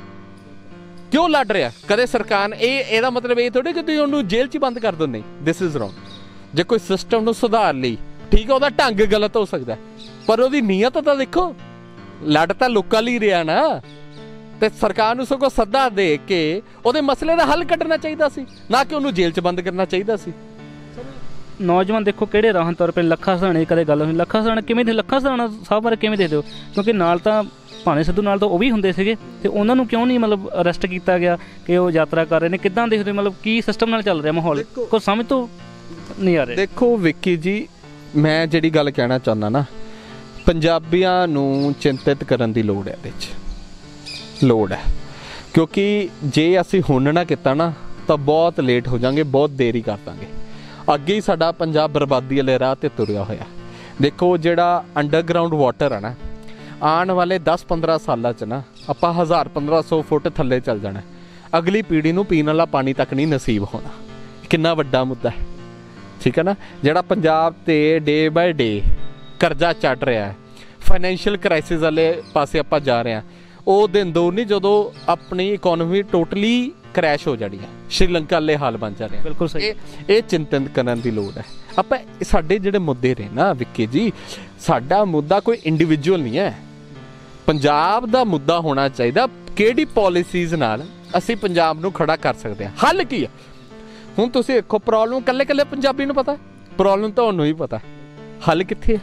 ਕਿਉਂ ਲੜ ਰਿਹਾ। ਕਦੇ ਸਰਕਾਰ ਇਹਦਾ ਮਤਲਬ ਇਹ ਥੋੜੀ ਕਿ ਤੁਸੀਂ ਉਹਨੂੰ ਜੇਲ੍ਹ 'ਚ ਬੰਦ ਕਰ ਦਿਓ। ਨਹੀਂ, ਦਿਸ ਇਜ਼ ਰੋਂਗ। ਜੇ ਕੋਈ ਸਿਸਟਮ ਨੂੰ ਸੁਧਾਰ ਲਈ, ਠੀਕ ਹੈ, ਉਹਦਾ ਢੰਗ ਗਲਤ ਹੋ ਸਕਦਾ, ਪਰ ਉਹਦੀ ਨੀਅਤ ਤਾਂ ਦੇਖੋ। ਲੜ ਤਾਂ ਲੋਕਾਂ ਲਈ ਰਿਹਾ ਨਾ, ਤੇ ਸਰਕਾਰ ਨੂੰ ਸਗੋਂ ਸੱਦਾ ਦੇ ਕੇ ਉਹਦੇ ਮਸਲੇ ਦਾ ਹੱਲ ਕੱਢਣਾ ਚਾਹੀਦਾ ਸੀ, ਨਾ ਕਿ ਉਹਨੂੰ ਜੇਲ੍ਹ 'ਚ ਬੰਦ ਕਰਨਾ ਚਾਹੀਦਾ ਸੀ। ਨੌਜਵਾਨ ਦੇਖੋ ਕਿਹੜੇ ਰਾਹਾਂ ਤੁਰ ਪਏ। ਲੱਖਾ ਸਰਾਣੇ ਦੀ ਕਦੇ ਗੱਲ ਹੋਈ, ਲੱਖਾ ਸਰਾਣਾ ਕਿਵੇਂ ਦੇ, ਲੱਖਾ ਸਰਾਣਾ ਸਾਹਿਬ ਬਾਰੇ ਕਿਵੇਂ ਦੇਖਦੇ ਹੋ? ਕਿਉਂਕਿ ਨਾਲ ਤਾਂ ਭਾਵੇਂ ਸਿੱਧੂ ਨਾਲ ਤਾਂ ਉਹ ਵੀ ਹੁੰਦੇ ਸੀਗੇ, ਤੇ ਉਹਨਾਂ ਨੂੰ ਕਿਉਂ ਨਹੀਂ ਮਤਲਬ ਅਰੈਸਟ ਕੀਤਾ ਗਿਆ ਕਿ ਉਹ ਯਾਤਰਾ ਕਰ ਰਹੇ ਨੇ? ਕਿੱਦਾਂ ਦੇਖਦੇ ਹੋ, ਮਤਲਬ ਕੀ ਸਿਸਟਮ ਨਾਲ ਚੱਲ ਰਿਹਾ ਮਾਹੌਲ? ਕੋਈ ਸਮਝ ਤੋਂ ਨਹੀਂ ਆ ਰਿਹਾ। ਦੇਖੋ ਵਿੱਕੀ ਜੀ, ਮੈਂ ਜਿਹੜੀ ਗੱਲ ਕਹਿਣਾ ਚਾਹੁੰਦਾ ਨਾ, ਪੰਜਾਬੀਆਂ ਨੂੰ ਚਿੰਤਿਤ ਕਰਨ ਦੀ ਲੋੜ ਹੈ, ਇਹਦੇ 'ਚ ਲੋੜ ਹੈ। ਕਿਉਂਕਿ ਜੇ ਅਸੀਂ ਹੁਣ ਨਾ ਕੀਤਾ ਨਾ ਤਾਂ ਬਹੁਤ ਲੇਟ ਹੋ ਜਾਵਾਂਗੇ, ਬਹੁਤ ਦੇਰੀ ਕਰ ਦਾਂਗੇ। ਅੱਗੇ ਹੀ ਸਾਡਾ ਪੰਜਾਬ ਬਰਬਾਦੀ ਵਾਲੇ ਰਾਹ 'ਤੇ ਤੁਰਿਆ ਹੋਇਆ। ਦੇਖੋ ਜਿਹੜਾ ਅੰਡਰਗਰਾਊਂਡ ਵਾਟਰ ਹੈ ਨਾ, ਆਉਣ ਵਾਲੇ 10-15 ਸਾਲਾਂ 'ਚ ਨਾ ਆਪਾਂ 1000-1500 ਫੁੱਟ ਥੱਲੇ ਚੱਲ ਜਾਣਾ। ਅਗਲੀ ਪੀੜ੍ਹੀ ਨੂੰ ਪੀਣ ਵਾਲਾ ਪਾਣੀ ਤੱਕ ਨਹੀਂ ਨਸੀਬ ਹੋਣਾ। ਕਿੰਨਾ ਵੱਡਾ ਮੁੱਦਾ ਹੈ, ਠੀਕ ਹੈ ਨਾ? ਜਿਹੜਾ ਪੰਜਾਬ 'ਤੇ ਡੇ ਬਾਏ ਡੇ ਕਰਜ਼ਾ ਚੜ੍ਹ ਰਿਹਾ ਹੈ, ਫਾਈਨੈਂਸ਼ੀਅਲ ਕ੍ਰਾਈਸਿਸ ਵਾਲੇ ਪਾਸੇ ਆਪਾਂ ਜਾ ਰਹੇ ਹਾਂ, ਉਹ ਦਿਨ ਦੂਰ ਨਹੀਂ ਜਦੋਂ ਆਪਣੀ ਇਕੋਨਮੀ ਟੋਟਲੀ ਕਰੈਸ਼ ਹੋ ਜਾਣੀ ਹੈ। ਸ਼੍ਰੀਲੰਕਾ ਵਾਲੇ ਹਾਲ ਬਣ ਜਾਣੇ। ਬਿਲਕੁਲ ਸਹੀ। ਇਹ ਚਿੰਤਨ ਕਰਨ ਦੀ ਲੋੜ ਹੈ। ਆਪਾਂ ਸਾਡੇ ਜਿਹੜੇ ਮੁੱਦੇ ਨੇ ਨਾ ਵਿੱਕੀ ਜੀ, ਸਾਡਾ ਮੁੱਦਾ ਕੋਈ ਇੰਡੀਵਿਜੂਅਲ ਨਹੀਂ ਹੈ। ਪੰਜਾਬ ਦਾ ਮੁੱਦਾ ਹੋਣਾ ਚਾਹੀਦਾ, ਕਿਹੜੀ ਪਾਲਿਸੀਜ਼ ਨਾਲ ਅਸੀਂ ਪੰਜਾਬ ਨੂੰ ਖੜਾ ਕਰ ਸਕਦੇ ਹਾਂ। ਹੱਲ ਕੀ ਹੈ? ਹੁਣ ਤੁਸੀਂ ਦੇਖੋ, ਪ੍ਰੋਬਲਮ ਇਕੱਲੇ ਪੰਜਾਬੀ ਨੂੰ ਪਤਾ, ਪ੍ਰੋਬਲਮ ਤੁਹਾਨੂੰ ਹੀ ਪਤਾ, ਹੱਲ ਕਿੱਥੇ ਹੈ?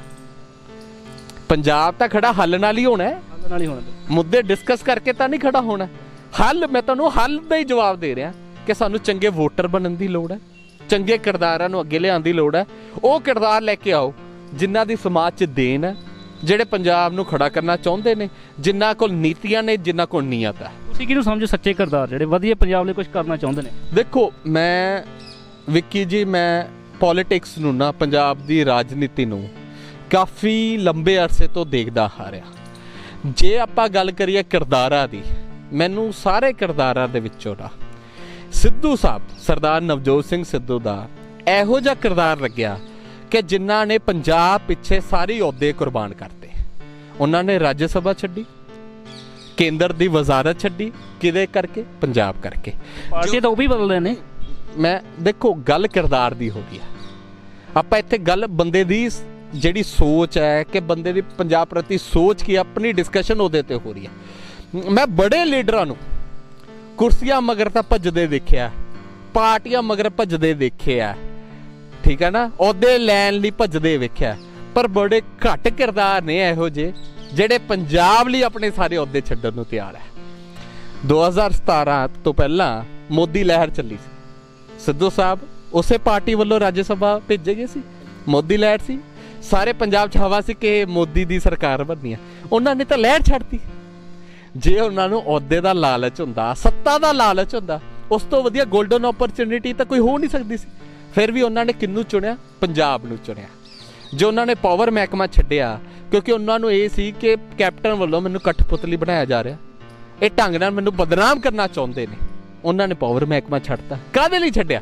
ਪੰਜਾਬ ਤਾਂ ਖੜਾ ਹੱਲ ਨਾਲ ਹੀ ਹੋਣਾ ਹੈ, ਨਾਲ ਹੀ ਹੋਣਾ। ਮੁੱਦੇ ਡਿਸਕਸ ਕਰਕੇ ਤਾਂ ਨਹੀਂ ਖੜਾ ਹੋਣਾ। ਹੱਲ, ਮੈਂ ਤੁਹਾਨੂੰ ਹੱਲ ਦਾ ਹੀ ਜਵਾਬ ਦੇ ਰਿਹਾ ਕਿ ਸਾਨੂੰ ਚੰਗੇ ਵੋਟਰ ਬਣਨ ਦੀ ਲੋੜ ਹੈ, ਚੰਗੇ ਕਿਰਦਾਰਾਂ ਨੂੰ ਅੱਗੇ ਲਿਆਉਣ ਦੀ ਲੋੜ ਹੈ। ਉਹ ਕਿਰਦਾਰ ਲੈ ਕੇ ਆਓ ਜਿਨ੍ਹਾਂ ਦੀ ਸਮਾਜ 'ਚ ਦੇਣ ਹੈ, ਜਿਹੜੇ ਪੰਜਾਬ ਨੂੰ ਖੜਾ ਕਰਨਾ ਚਾਹੁੰਦੇ ਨੇ, ਜਿਨ੍ਹਾਂ ਕੋਲ ਨੀਤੀਆਂ ਨੇ, ਜਿਨ੍ਹਾਂ ਕੋਲ ਨੀਅਤ ਹੈ। ਤੁਸੀਂ ਕਿਹਨੂੰ ਸਮਝੋ ਸੱਚੇ ਕਿਰਦਾਰ ਜਿਹੜੇ ਵਧੀਆ ਪੰਜਾਬ ਲਈ ਕੁਝ ਕਰਨਾ ਚਾਹੁੰਦੇ ਨੇ? ਦੇਖੋ ਮੈਂ ਵਿੱਕੀ ਜੀ, ਮੈਂ ਪੋਲੀਟਿਕਸ ਨੂੰ ਨਾ, ਪੰਜਾਬ ਦੀ ਰਾਜਨੀਤੀ ਨੂੰ ਕਾਫੀ ਲੰਬੇ ਅਰਸੇ ਤੋਂ ਦੇਖਦਾ ਆ ਰਿਹਾ। ਜੇ ਆਪਾਂ ਗੱਲ ਕਰੀਏ ਕਿਰਦਾਰਾਂ ਦੀ, ਮੈਨੂੰ ਸਾਰੇ ਕਿਰਦਾਰਾਂ ਦੇ ਵਿੱਚੋਂ ਨਾ ਸਿੱਧੂ ਸਾਹਿਬ, ਸਰਦਾਰ ਨਵਜੋਤ ਸਿੰਘ ਸਿੱਧੂ ਦਾ ਇਹੋ ਜਿਹਾ ਕਿਰਦਾਰ ਲੱਗਿਆ ਕਿ ਜਿਨ੍ਹਾਂ ਨੇ ਪੰਜਾਬ ਪਿੱਛੇ ਸਾਰੇ ਅਹੁਦੇ ਕੁਰਬਾਨ ਕਰਤੇ। ਉਹਨਾਂ ਨੇ ਰਾਜ ਸਭਾ ਛੱਡੀ, ਕੇਂਦਰ ਦੀ ਵਜ਼ਾਰਤ ਛੱਡੀ, ਕਿਹਦੇ ਕਰਕੇ? ਪੰਜਾਬ ਕਰਕੇ। ਪਾਰਟੀ ਤਾਂ ਉਹ ਵੀ ਬਦਲ ਰਹੇ ਨੇ। ਮੈਂ ਦੇਖੋ, ਗੱਲ ਕਿਰਦਾਰ ਦੀ ਹੋ ਗਈ ਹੈ। ਆਪਾਂ ਇੱਥੇ ਗੱਲ ਬੰਦੇ ਦੀ ਜਿਹੜੀ ਸੋਚ ਹੈ ਕਿ ਬੰਦੇ ਦੀ ਪੰਜਾਬ ਪ੍ਰਤੀ ਸੋਚ ਕੀ, ਆਪਣੀ ਡਿਸਕਸ਼ਨ ਉਹਦੇ ਤੇ ਹੋ ਰਹੀ ਹੈ। ਮੈਂ ਬੜੇ ਲੀਡਰਾਂ ਨੂੰ ਕੁਰਸੀਆਂ ਮਗਰ ਤਾਂ ਭੱਜਦੇ ਦੇਖਿਆ, ਪਾਰਟੀਆਂ ਮਗਰ ਭੱਜਦੇ ਦੇਖਿਆ, ਠੀਕ ਹੈ ਨਾ, ਅਹੁਦੇ ਲੈਣ ਲਈ ਭੱਜਦੇ ਵੇਖਿਆ, ਪਰ ਬੜੇ ਘੱਟ ਕਿਰਦਾਰ ਨੇ ਇਹੋ ਜਿਹੇ ਜਿਹੜੇ ਪੰਜਾਬ ਲਈ ਆਪਣੇ ਸਾਰੇ ਅਹੁਦੇ ਛੱਡਣ ਨੂੰ ਤਿਆਰ ਹੈ। 2017 ਤੋਂ ਪਹਿਲਾਂ ਮੋਦੀ ਲਹਿਰ ਚੱਲੀ ਸੀ, ਸਿੱਧੂ ਸਾਹਿਬ ਉਸੇ ਪਾਰਟੀ ਵੱਲੋਂ ਰਾਜ ਸਭਾ ਭੇਜੇ ਗਏ ਸੀ, ਮੋਦੀ ਲਹਿਰ ਸੀ, ਸਾਰੇ ਪੰਜਾਬ 'ਚ ਹਵਾ ਸੀ ਕਿ ਮੋਦੀ ਦੀ ਸਰਕਾਰ ਬਣਨੀ ਹੈ। ਉਹਨਾਂ ਨੇ ਤਾਂ ਲਹਿਰ ਛੱਡਤੀ। ਜੇ ਉਹਨਾਂ ਨੂੰ ਅਹੁਦੇ ਦਾ ਲਾਲਚ ਹੁੰਦਾ, ਸੱਤਾ ਦਾ ਲਾਲਚ ਹੁੰਦਾ, ਉਸ ਤੋਂ ਵਧੀਆ ਗੋਲਡਨ ਓਪਰਚੁਨਿਟੀ ਤਾਂ ਕੋਈ ਹੋ ਨਹੀਂ ਸਕਦੀ ਸੀ। ਫਿਰ ਵੀ ਉਹਨਾਂ ਨੇ ਕਿਹਨੂੰ ਚੁਣਿਆ? ਪੰਜਾਬ ਨੂੰ ਚੁਣਿਆ। ਜੋ ਉਹਨਾਂ ਨੇ ਪਾਵਰ ਮਹਿਕਮਾ ਛੱਡਿਆ, ਕਿਉਂਕਿ ਉਹਨਾਂ ਨੂੰ ਇਹ ਸੀ ਕਿ ਕੈਪਟਨ ਵੱਲੋਂ ਮੈਨੂੰ ਕਠਪੁਤਲੀ ਬਣਾਇਆ ਜਾ ਰਿਹਾ, ਇਹ ਢੰਗ ਨਾਲ ਮੈਨੂੰ ਬਦਨਾਮ ਕਰਨਾ ਚਾਹੁੰਦੇ ਨੇ। ਉਹਨਾਂ ਨੇ ਪਾਵਰ ਮਹਿਕਮਾ ਛੱਡਤਾ। ਕਾਹਦੇ ਲਈ ਛੱਡਿਆ?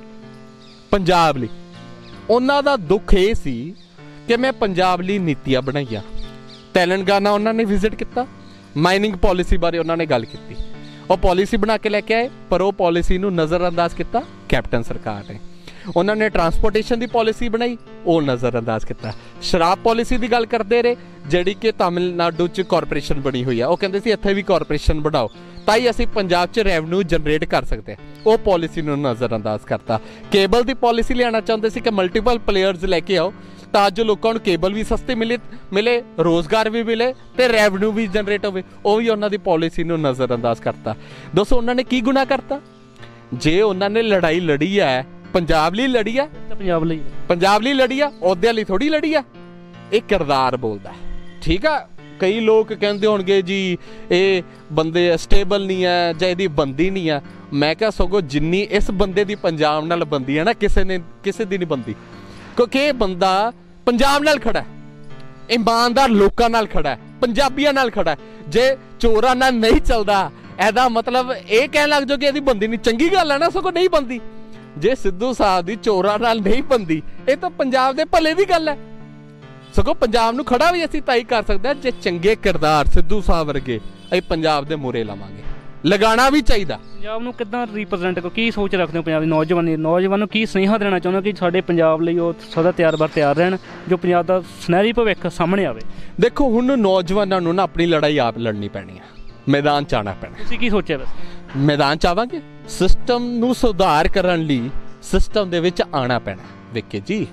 ਪੰਜਾਬ ਲਈ। ਉਹਨਾਂ ਦਾ ਦੁੱਖ ਇਹ ਸੀ ਕਿ ਮੈਂ ਪੰਜਾਬ ਲਈ ਨੀਤੀਆਂ ਬਣਾਈਆਂ। ਤੇਲੰਗਾਨਾ ਉਹਨਾਂ ਨੇ ਵਿਜ਼ਿਟ ਕੀਤਾ, ਮਾਈਨਿੰਗ ਪਾਲਿਸੀ ਬਾਰੇ ਉਹਨਾਂ ਨੇ ਗੱਲ ਕੀਤੀ, ਉਹ ਪਾਲਿਸੀ ਬਣਾ ਕੇ ਲੈ ਕੇ ਆਏ, ਪਰ ਉਹ ਪਾਲਿਸੀ ਨੂੰ ਨਜ਼ਰਅੰਦਾਜ਼ ਕੀਤਾ ਕੈਪਟਨ ਸਰਕਾਰ ਨੇ। ਉਹਨਾਂ ਨੇ ਟਰਾਂਸਪੋਰਟੇਸ਼ਨ ਦੀ ਪਾਲਿਸੀ ਬਣਾਈ, ਉਹ ਨਜ਼ਰਅੰਦਾਜ਼ ਕੀਤਾ। ਸ਼ਰਾਬ ਪਾਲਿਸੀ ਦੀ ਗੱਲ ਕਰਦੇ ਰਹੇ, ਜਿਹੜੀ ਕਿ ਤਾਮਿਲਨਾਡੂ 'ਚ ਕਾਰਪੋਰੇਸ਼ਨ ਬਣੀ ਹੋਈ ਆ, ਉਹ ਕਹਿੰਦੇ ਸੀ ਇੱਥੇ ਵੀ ਕਾਰਪੋਰੇਸ਼ਨ ਬਣਾਓ ਤਾਂ ਹੀ ਅਸੀਂ ਪੰਜਾਬ 'ਚ ਰੈਵਨਿਊ ਜਨਰੇਟ ਕਰ ਸਕਦੇ ਹਾਂ। ਉਹ ਪਾਲਿਸੀ ਨੂੰ ਨਜ਼ਰਅੰਦਾਜ਼ ਕਰਤਾ। ਕੇਬਲ ਦੀ ਪਾਲਿਸੀ ਲਿਆਉਣਾ ਚਾਹੁੰਦੇ ਸੀ ਕਿ ਮਲਟੀਪਲ ਪਲੇਅਰਸ ਲੈ ਕੇ ਆਓ ਤਾਂ ਜੋ ਲੋਕਾਂ ਨੂੰ ਕੇਬਲ ਵੀ ਸਸਤੀ ਮਿਲੇ, ਰੋਜ਼ਗਾਰ ਵੀ ਮਿਲੇ ਤੇ ਰੈਵਨਿਊ ਵੀ ਜਨਰੇਟ ਹੋਵੇ। ਉਹ ਵੀ ਉਹਨਾਂ ਦੀ ਪਾਲਿਸੀ ਨੂੰ ਨਜ਼ਰਅੰਦਾਜ਼ ਕਰਤਾ। ਦੋਸਤੋ, ਉਹਨਾਂ ਨੇ ਕੀ ਗੁਨਾਹ ਕਰਤਾ? ਜੇ ਉਹਨਾਂ ਨੇ ਲੜਾਈ ਲੜੀ ਹੈ, ਪੰਜਾਬ ਲਈ ਲੜੀ ਆ, ਪੰਜਾਬ ਲਈ ਲੜੀ ਆ, ਅਹੁਦਿਆਂ ਲਈ ਥੋੜੀ ਲੜੀ ਆ। ਇਹ ਕਿਰਦਾਰ ਬੋਲਦਾ, ਠੀਕ ਆ। ਕਈ ਲੋਕ ਕਹਿੰਦੇ ਹੋਣਗੇ ਜੀ ਇਹ ਬੰਦੇ ਸਟੇਬਲ ਨਹੀਂ ਹੈ ਜਾਂ ਇਹਦੀ ਬੰਦੀ ਨਹੀਂ ਆ। ਮੈਂ ਕਿਹਾ ਸਗੋਂ ਜਿੰਨੀ ਇਸ ਬੰਦੇ ਦੀ ਪੰਜਾਬ ਨਾਲ ਬੰਦੀ ਹੈ ਨਾ, ਕਿਸੇ ਦੀ ਨਹੀਂ ਬੰਦੀ, ਕਿਉਂਕਿ ਇਹ ਬੰਦਾ ਪੰਜਾਬ ਨਾਲ ਖੜਾ, ਇਮਾਨਦਾਰ ਲੋਕਾਂ ਨਾਲ ਖੜਾ, ਪੰਜਾਬੀਆਂ ਨਾਲ ਖੜਾ। ਜੇ ਚੋਰਾਂ ਨਾਲ ਨਹੀਂ ਚੱਲਦਾ, ਇਹਦਾ ਮਤਲਬ ਇਹ ਕਹਿਣ ਲੱਗ ਜਾਓ ਕਿ ਇਹਦੀ ਬੰਦੀ ਨਹੀਂ। ਚੰਗੀ ਗੱਲ ਹੈ ਨਾ, ਸਗੋਂ ਨਹੀਂ ਬੰਦੀ। ਜੇ ਸਿੱਧੂ ਸਾਹਿਬ ਦੀ ਚੋਰਾਂ ਨਾਲ ਨਹੀਂ ਬੰਦੀ, ਇਹ ਤਾਂ ਪੰਜਾਬ ਦੇ ਭਲੇ ਦੀ ਗੱਲ ਹੈ। ਸਗੋਂ ਪੰਜਾਬ ਨੂੰ ਖੜਾ ਵੀ ਅਸੀਂ ਤਾਂ ਹੀ ਕਰ ਸਕਦੇ ਹਾਂ ਜੇ ਚੰਗੇ ਕਿਰਦਾਰ ਸਿੱਧੂ ਸਾਹਿਬ ਵਰਗੇ ਅਸੀਂ ਪੰਜਾਬ ਦੇ ਮੂਹਰੇ ਲਾਵਾਂਗੇ। ਲਗਾਉਣਾ ਵੀ ਚਾਹੀਦਾ। ਪੰਜਾਬ ਨੂੰ ਕਿੱਦਾਂ ਰੀਪ੍ਰੈਜ਼ੈਂਟ ਕਰੋ, ਕੀ ਸੋਚ ਰੱਖਦੇ ਹੋ ਪੰਜਾਬ ਦੀ ਨੌਜਵਾਨ ਨੂੰ ਕੀ ਸੁਨੇਹਾ ਦੇਣਾ ਚਾਹੁੰਦੇ ਹੋ ਕਿ ਸਾਡੇ ਪੰਜਾਬ ਲਈ ਉਹ ਸਦਾ ਤਿਆਰ ਰਹਿਣ, ਜੋ ਪੰਜਾਬ ਦਾ ਸੁਨਹਿਰੀ ਭਵਿੱਖ ਸਾਹਮਣੇ ਆਵੇ? ਦੇਖੋ, ਹੁਣ ਨੌਜਵਾਨਾਂ ਨੂੰ ਨਾ ਆਪਣੀ ਲੜਾਈ ਆਪ ਲੜਨੀ ਪੈਣੀ ਹੈ, ਮੈਦਾਨ 'ਚ ਆਉਣਾ ਪੈਣਾ। ਤੁਸੀਂ ਕੀ ਸੋਚਿਆ? ਮੈਦਾਨ 'ਚ ਆਵਾਂਗੇ, ਸਿਸਟਮ ਨੂੰ ਸੁਧਾਰ ਕਰਨ ਲਈ ਸਿਸਟਮ ਦੇ ਵਿੱਚ ਆਉਣਾ ਪੈਣਾ। ਵੇਖੇ ਜੀ,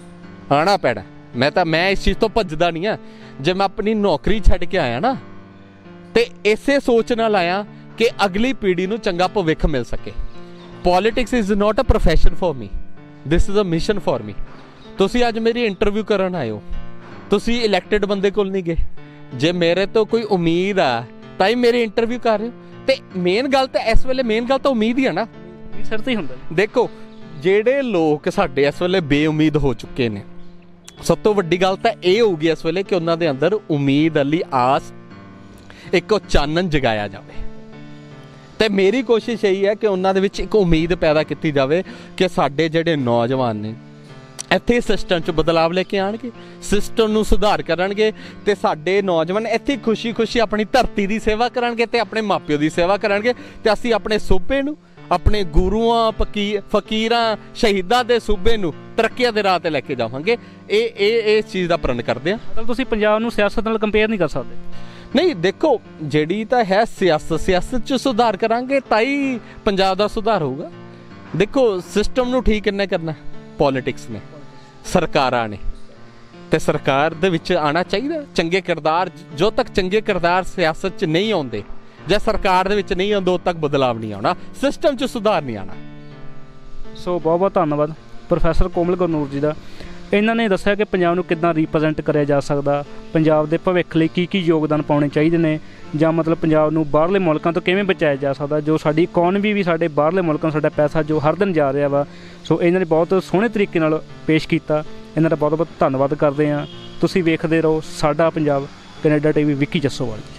ਆਉਣਾ ਪੈਣਾ। ਮੈਂ ਇਸ ਚੀਜ਼ ਤੋਂ ਭੱਜਦਾ ਨਹੀਂ ਆ। ਜੇ ਮੈਂ ਆਪਣੀ ਨੌਕਰੀ ਛੱਡ ਕੇ ਆਇਆ ਨਾ ਤੇ ਇਸੇ ਸੋਚ ਨਾਲ ਆਇਆ ਕਿ ਅਗਲੀ ਪੀੜ੍ਹੀ ਨੂੰ ਚੰਗਾ ਭਵਿੱਖ ਮਿਲ ਸਕੇ। Politics is not a profession for me, this is a mission for me. ਤੁਸੀਂ ਅੱਜ ਮੇਰੀ ਇੰਟਰਵਿਊ ਕਰਨ ਆਏ ਹੋ, ਤੁਸੀਂ ਇਲੈਕਟਿਡ ਬੰਦੇ ਕੋਲ ਨਹੀਂ ਗਏ। ਜੇ ਮੇਰੇ ਤੋਂ ਕੋਈ ਉਮੀਦ ਆ ਤਾਂ ਹੀ ਮੇਰੀ ਇੰਟਰਵਿਊ ਕਰ ਰਹੇ ਹੋ। ਤੇ ਮੇਨ ਗੱਲ ਤਾਂ ਇਸ ਵੇਲੇ ਉਮੀਦ ਹੀ ਆ ਨਾ, ਸਿਰ ਤੇ ਹੀ ਹੁੰਦਾ। ਦੇਖੋ ਜਿਹੜੇ ਲੋਕ ਸਾਡੇ ਇਸ ਵੇਲੇ ਬੇਉਮੀਦ ਹੋ ਚੁੱਕੇ ਨੇ, ਸਭ ਤੋਂ ਵੱਡੀ ਗੱਲ ਤਾਂ ਇਹ ਹੋਊਗੀ ਇਸ ਵੇਲੇ ਕਿ ਉਹਨਾਂ ਦੇ ਅੰਦਰ ਉਮੀਦ ਵਾਲੀ ਆਸ, ਇੱਕ ਚਾਨਣ ਜਗਾਇਆ ਜਾਵੇ। ਤੇ ਮੇਰੀ ਕੋਸ਼ਿਸ਼ ਇਹੀ ਹੈ ਕਿ ਉਹਨਾਂ ਦੇ ਵਿੱਚ ਇੱਕ ਉਮੀਦ ਪੈਦਾ ਕੀਤੀ ਜਾਵੇ ਕਿ ਸਾਡੇ ਜਿਹੜੇ ਨੌਜਵਾਨ ਨੇ ਇੱਥੇ ਸਿਸਟਮ 'ਚ ਬਦਲਾਵ ਲੈ ਕੇ ਆਉਣਗੇ, ਸਿਸਟਮ ਨੂੰ ਸੁਧਾਰ ਕਰਨਗੇ ਤੇ ਸਾਡੇ ਨੌਜਵਾਨ ਇੱਥੇ ਖੁਸ਼ੀ ਆਪਣੀ ਧਰਤੀ ਦੀ ਸੇਵਾ ਕਰਨਗੇ ਤੇ ਆਪਣੇ ਮਾਪਿਓ ਦੀ ਸੇਵਾ ਕਰਨਗੇ ਤੇ ਅਸੀਂ ਆਪਣੇ ਸੂਬੇ ਨੂੰ, ਆਪਣੇ ਗੁਰੂਆਂ ਫਕੀਰਾਂ ਸ਼ਹੀਦਾਂ ਦੇ ਸੂਬੇ ਨੂੰ ਤਰੱਕੀਆਂ ਦੇ ਰਾਹ ਤੇ ਲੈ ਕੇ ਜਾਵਾਂਗੇ। ਇਹ ਚੀਜ਼ ਦਾ ਪ੍ਰਣ ਕਰਦੇ ਹਾਂ। ਮਤਲਬ ਤੁਸੀਂ ਪੰਜਾਬ ਨੂੰ ਸਿਆਸਤ ਨਾਲ ਕੰਪੇਅਰ ਨਹੀਂ ਕਰ ਸਕਦੇ? ਨਹੀਂ, ਦੇਖੋ ਜਿਹੜੀ ਤਾਂ ਹੈ ਸਿਆਸਤ 'ਚ ਸੁਧਾਰ ਕਰਾਂਗੇ ਤਾਂ ਹੀ ਪੰਜਾਬ ਦਾ ਸੁਧਾਰ ਹੋਊਗਾ। ਦੇਖੋ ਸਿਸਟਮ ਨੂੰ ਠੀਕ ਕਿੰਨੇ ਕਰਨਾ? ਪੋਲੀਟਿਕਸ ਨੇ, ਸਰਕਾਰਾਂ ਨੇ, ਤੇ ਸਰਕਾਰ ਦੇ ਵਿੱਚ ਆਉਣਾ ਚਾਹੀਦਾ ਚੰਗੇ ਕਿਰਦਾਰ। ਜੋ ਤੱਕ ਚੰਗੇ ਕਿਰਦਾਰ ਸਿਆਸਤ 'ਚ ਨਹੀਂ ਆਉਂਦੇ ਜਾਂ ਸਰਕਾਰ ਦੇ ਵਿੱਚ ਨਹੀਂ ਆਉਂਦੇ, ਉਦੋਂ ਤੱਕ ਬਦਲਾਵ ਨਹੀਂ ਆਉਣਾ, ਸਿਸਟਮ 'ਚ ਸੁਧਾਰ ਨਹੀਂ ਆਉਣਾ। ਸੋ ਬਹੁਤ ਬਹੁਤ ਧੰਨਵਾਦ ਪ੍ਰੋਫੈਸਰ ਕੋਮਲ ਗੁਰਨੂਰ ਜੀ ਦਾ। ਇਹਨਾਂ ਨੇ ਦੱਸਿਆ ਕਿ ਪੰਜਾਬ ਨੂੰ ਕਿੱਦਾਂ ਰੀਪ੍ਰਜੈਂਟ ਕਰਿਆ ਜਾ ਸਕਦਾ, ਪੰਜਾਬ ਦੇ ਭਵਿੱਖ ਲਈ ਕੀ ਯੋਗਦਾਨ ਪਾਉਣੇ ਚਾਹੀਦੇ ਨੇ, ਜਾਂ ਮਤਲਬ ਪੰਜਾਬ ਨੂੰ ਬਾਹਰਲੇ ਮੁਲਕਾਂ ਤੋਂ ਕਿਵੇਂ ਬਚਾਇਆ ਜਾ ਸਕਦਾ। ਜੋ ਸਾਡੀ ਇਕੋਨਮੀ ਵੀ ਸਾਡੇ ਬਾਹਰਲੇ ਮੁਲਕਾਂ ਸਾਡਾ ਪੈਸਾ ਜੋ ਹਰ ਦਿਨ ਜਾ ਰਿਹਾ ਵਾ, ਸੋ ਇਹਨਾਂ ਨੇ ਬਹੁਤ ਸੋਹਣੇ ਤਰੀਕੇ ਨਾਲ ਪੇਸ਼ ਕੀਤਾ। ਇਹਨਾਂ ਦਾ ਬਹੁਤ ਬਹੁਤ ਧੰਨਵਾਦ ਕਰਦੇ ਹਾਂ। ਤੁਸੀਂ ਵੇਖਦੇ ਰਹੋ ਸਾਡਾ ਪੰਜਾਬ ਕੈਨੇਡਾ TV, ਵਿੱਕੀ ਜੱਸੋਵਾਲ।